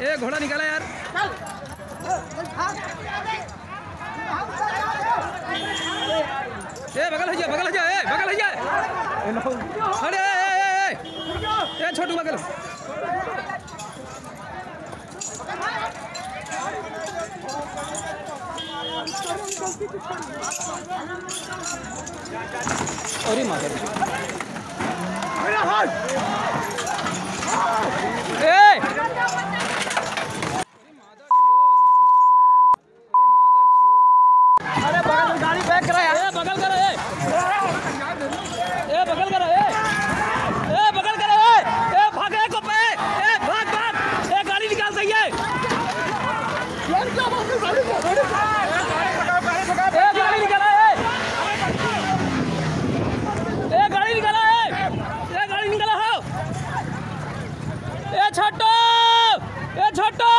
ए घोड़ा निकाला यार। ए बगल हो जाए, बगल हो जाए, बगल हो जाए। अरे ए छोटू बगल। अरे माता अरे बगल में गाड़ी बैक करा यार। बगल करो बगल करो बगल करो भाग को पे भाग भाग गाड़ी निकाल सही है। गाड़ी निकाला गाड़ी निकाला गाड़ी निकाला हो। छोटो